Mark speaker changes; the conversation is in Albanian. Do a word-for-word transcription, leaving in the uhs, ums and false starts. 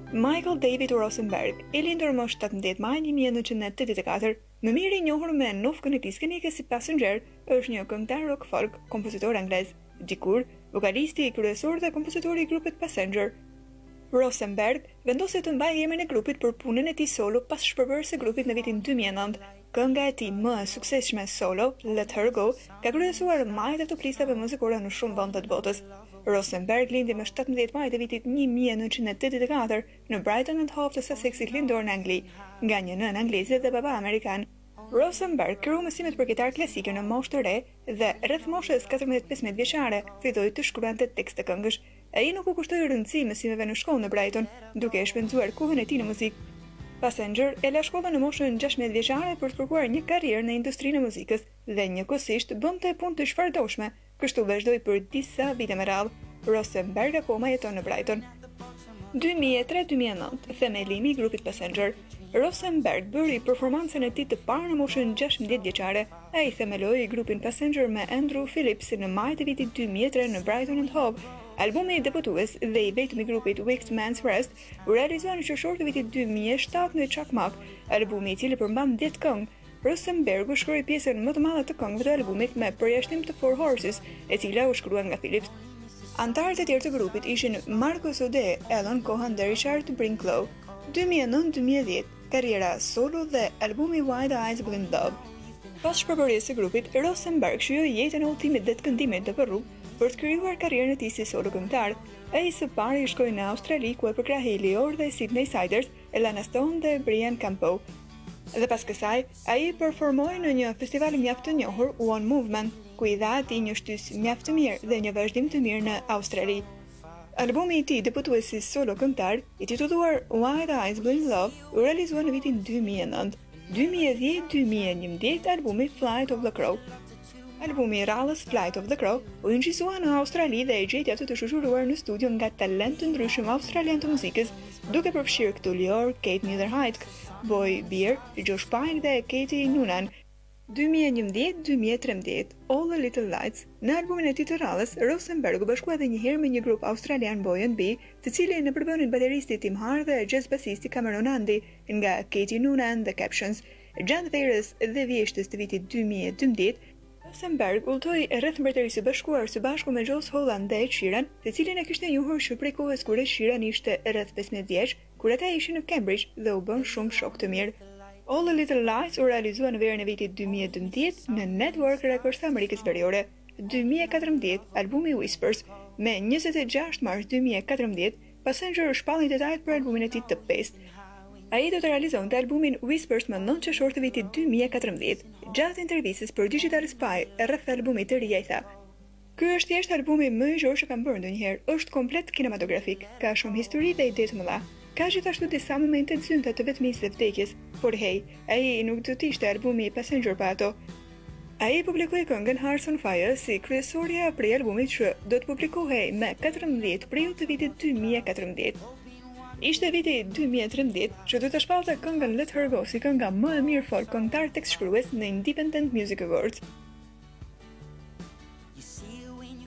Speaker 1: Michael David Rosenberg, i lindur më shtatëmbëdhjetë maj një mijë e nëntëqind e tetëdhjetë e katër, më mirë i njohur me nofkën e tij skenike si Passenger, është një këngëtar rock folk, kompozitor anglez, dikur vokalisti i kryesor dhe kompozitori i grupit Passenger. Rosenberg vendosi të mbajë emrin e grupit për punën e tij solo pas shpërbërjes së grupit në vitin dy mijë e nëntë. Kënga e tij më e suksesshme solo, Let Her Go, ka kryesuar majtë e top listave muzikore në shumë vende të botës. Rosenberg lindi më shtatëmbëdhjetë maj të vitit një mijë e nëntëqind e tetëdhjetë e katër në Brighton and Hove të Sussexit lindor në Angli, nga një nënë angleze dhe baba amerikan. Rosenberg kryu mësimet për kitar klasike në moshë të re dhe rreth moshës katërmbëdhjetë pesëmbëdhjetë vjeçare filloi të shkruante tekste këngësh. Ai nuk u kushtoi rëndësi mësimeve në shkollë në Brighton, duke e shpenzuar kohën e tij në muzikë. Passenger e la shkollën në moshën gjashtëmbëdhjetë vjeçare për të kërkuar një karrierë në industrinë e muzikës dhe njëkohësisht bënte punë të çfarëdoshme, kështu vazhdoi për disa vite me radhë. Rosenberg akoma jeton në Brighton. dy mijë e tre dy mijë e nëntë, themelimi i grupit Passenger. Rosenberg bëri performancën e tij të parë në moshën gjashtëmbëdhjetë vjeçare. Ai themeloi grupin Passenger me Andrew Phillips në maj të vitit dy mijë e tre në Brighton and Hove. Albumi debutues dhe i vetmi i grupit Wicked Man's Rest u realizua në qershor të vitit dy mijë e shtatë në Çakmak, albumi i cili përmban dhjetë këngë. Rosenberg u shkroi pjesën më të madhe të këngëve të albumit me përjashtim të Four Horses, e cila u shkrua nga Phillips. Antarët e tjerë të grupit ishin Marcus Ode, Alan Cohen dhe Richard Brinklow. dy mijë e nëntë dy mijë e dhjetë, karriera solo dhe albumi Why the Eyes Blind Love. Pas shpërborjes së grupit, Rosenberg shijoi jetën e udhëtimit dhe të këndimit të për rrugë për të krijuar karrierën e tij si solo këngëtar. Ai së pari i shkoi në Australi ku e përkrahej Lior dhe Sydney Siders, Elana Stone dhe Brian Campo. Dhe pas kësaj, ai performoi në një festival mjaft të njohur, One Movement, ku i dha atij një shtys mjaft të mirë dhe një vazhdim të mirë në Australi. Albumi i tij debutues si solo këngëtar, i titulluar Why the Eyes Blind Love, u realizua në vitin dy mijë e nëntë. dy mijë e dhjetë dy mijë e njëmbëdhjetë albumi Flight of the Crow. Albumi i rallës Flight of the Crow u injizua në Australi dhe e gjeti aty të shoqëruar në studio nga talent të ndryshëm australian të muzikës, duke përfshirë këtu Lior, Kate Netherhite, Boy Beer, Josh Pine dhe Katie Noonan. dy mijë e njëmbëdhjetë dy mijë e trembëdhjetë, All the Little Lights. Në albumin e tij të rallës, Rosenberg u bashkua edhe një herë me një grup australian Boy and B, të cilin e përbënin bateristi Tim Har dhe jazz basisti Cameron Andy, nga Katie Noonan dhe Captions. Gjatë verës dhe vjeshtës të vitit dy mijë e dymbëdhjetë, Rosenberg udhtoi rreth Mbretërisë së Bashkuar së bashku me Josh Holland dhe Ed Sheeran, të cilin e kishte njohur që prej kohës kur Ed Sheeran ishte rreth pesëmbëdhjetë vjeç, kur ata ishin në Cambridge dhe u bën shumë shok të mirë. All the Little Lights u realizua në verën e vitit dy mijë e dymbëdhjetë në Network Records të Amerikës Veriore. dy mijë e katërmbëdhjetë, albumi Whispers, me njëzet e gjashtë mars dy mijë e katërmbëdhjetë, Passenger shpallin detajt për albumin e tij të pestë. Ai do të realizonte albumin Whispers më nëntë qershor të vitit dy mijë e katërmbëdhjetë. Gjatë intervistës për Digital Spy rreth albumit të ri ai tha: "Ky është thjesht albumi më i gjerë që kam bërë ndonjëherë, është komplet kinematografik, ka shumë histori dhe ide të mëdha. Ka gjithashtu disa momente të zynta të vetmisë dhe vdekjes, por hey, ai nuk do të ishte albumi Passenger pa ato." Ai publikoi këngën Hearts on Fire si kryesorja prej albumit që do të publikohej me katërmbëdhjetë prill të vitit dy mijë e katërmbëdhjetë. Ishte viti dy mijë e trembëdhjetë që do të shpallte këngën Let Her Go si kënga më e mirë folk këngëtar tekstshkrues në Independent Music Awards.